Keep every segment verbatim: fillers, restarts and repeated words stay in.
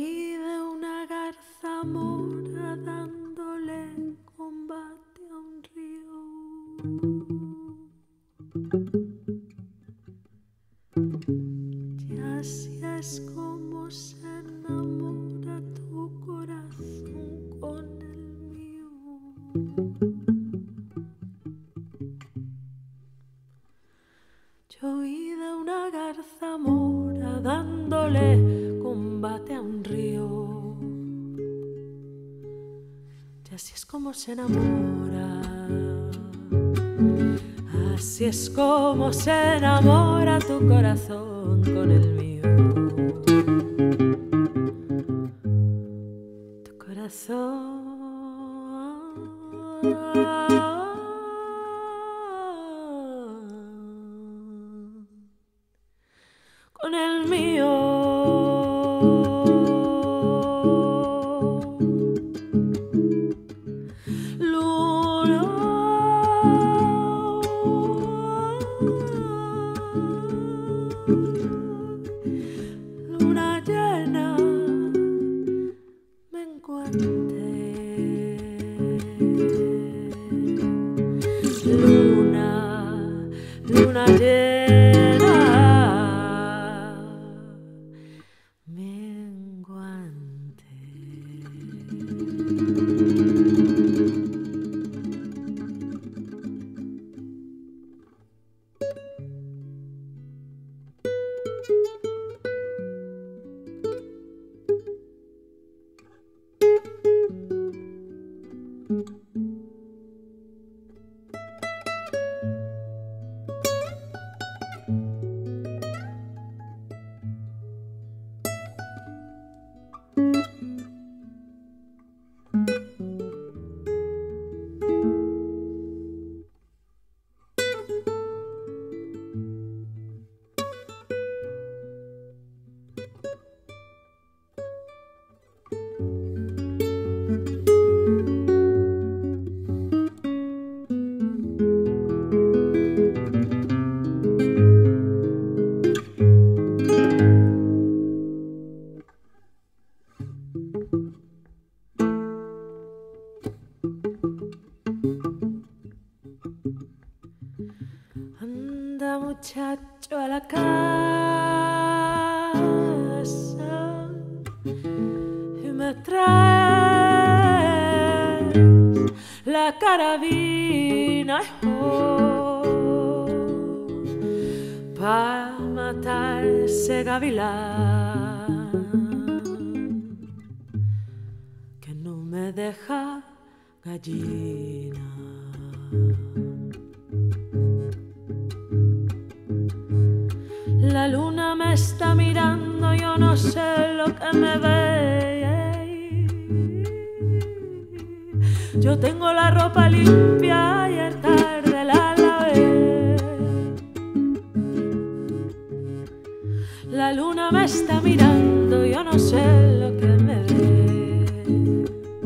oí de una garza mora dándole combate a un río. Y así es como se enamora tu corazón con el mío. Yo oí de una garza mora dándole combate a un río. Y así es como se enamora. Así es como se enamora tu corazón con el mío. Tu corazón con el mío. Luna llena, menguante. Luna, luna llena, menguante. Anda, muchacho, a la casa y me traes la carabina oh, pa' matar ese gavilán que no me deja gallina. La luna me está mirando, yo no sé lo que me ve. Yo tengo la ropa limpia, ayer tarde la lavé. La luna me está mirando, yo no sé lo que me ve.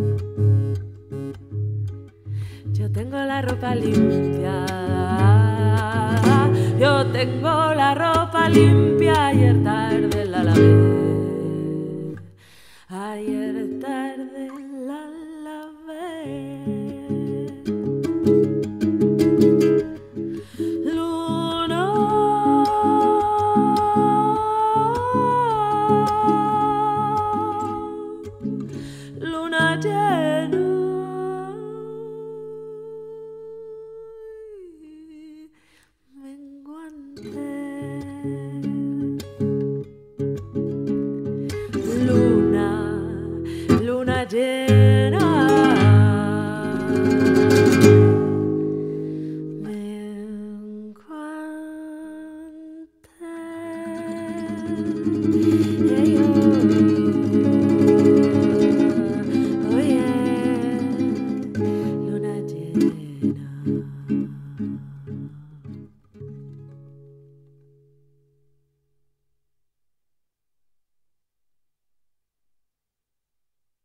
Yo tengo la ropa limpia. Yo tengo la ropa limpia, ayer tarde la lavé. Ayer